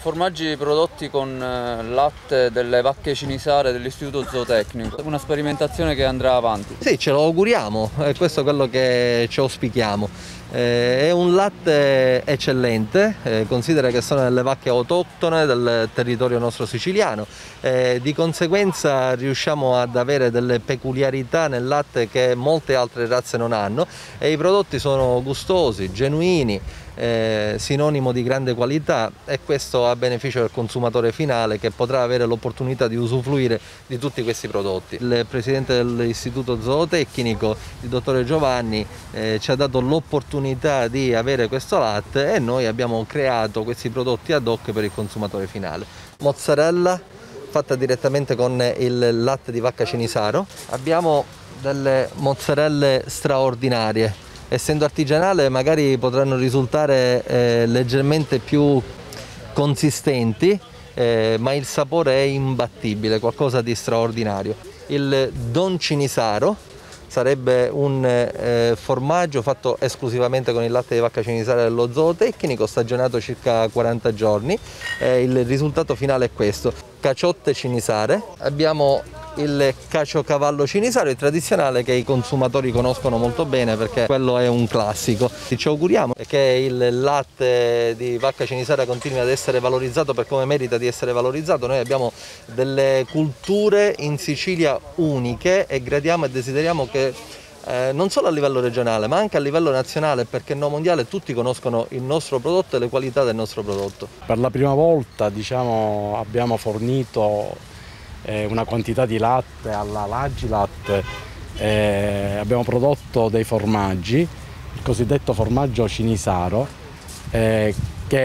Formaggi prodotti con latte delle vacche cinisare dell'Istituto Zootecnico, una sperimentazione che andrà avanti. Sì, ce lo auguriamo, è questo quello che ci auspichiamo. È un latte eccellente, considera che sono delle vacche autoctone del territorio nostro siciliano, di conseguenza riusciamo ad avere delle peculiarità nel latte che molte altre razze non hanno e i prodotti sono gustosi, genuini, sinonimo di grande qualità, e questo a beneficio del consumatore finale che potrà avere l'opportunità di usufruire di tutti questi prodotti. Il presidente dell'Istituto Zootecnico, il dottore Giovanni, ci ha dato l'opportunità di avere questo latte e noi abbiamo creato questi prodotti ad hoc per il consumatore finale. Mozzarella fatta direttamente con il latte di vacca Cinisaro. Abbiamo delle mozzarelle straordinarie. Essendo artigianale magari potranno risultare leggermente più consistenti, ma il sapore è imbattibile, qualcosa di straordinario. Il Don Cinisaro sarebbe un formaggio fatto esclusivamente con il latte di vacca Cinisare dello Zootecnico, stagionato circa 40 giorni. Il risultato finale è questo: caciotte Cinisare. Abbiamo il caciocavallo cinisaro, il tradizionale, che i consumatori conoscono molto bene perché quello è un classico. Ci auguriamo che il latte di vacca cinisara continui ad essere valorizzato per come merita di essere valorizzato. Noi abbiamo delle culture in Sicilia uniche e gradiamo e desideriamo che non solo a livello regionale ma anche a livello nazionale, perché no mondiale, tutti conoscono il nostro prodotto e le qualità del nostro prodotto. Per la prima volta abbiamo fornito una quantità di latte alla Lagilat, abbiamo prodotto dei formaggi, il cosiddetto formaggio Cinisaro, che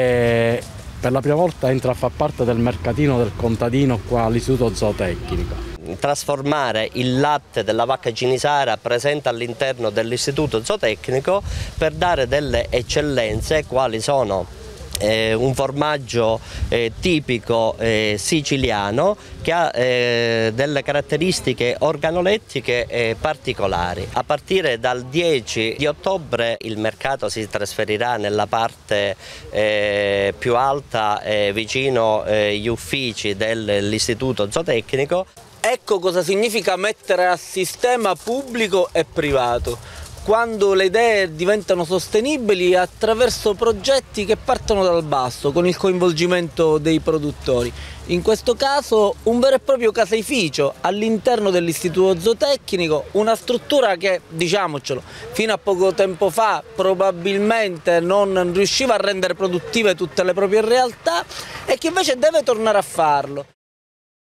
per la prima volta entra a far parte del mercatino del contadino qua all'Istituto Zootecnico. Trasformare il latte della vacca cinisara presente all'interno dell'Istituto Zootecnico per dare delle eccellenze quali sono un formaggio tipico siciliano che ha delle caratteristiche organolettiche particolari. A partire dal 10 di ottobre il mercato si trasferirà nella parte più alta vicino agli uffici dell'Istituto Zootecnico. Ecco cosa significa mettere a sistema pubblico e privato, quando le idee diventano sostenibili attraverso progetti che partono dal basso, con il coinvolgimento dei produttori. In questo caso un vero e proprio caseificio all'interno dell'Istituto Zootecnico, una struttura che, diciamocelo, fino a poco tempo fa probabilmente non riusciva a rendere produttive tutte le proprie realtà e che invece deve tornare a farlo.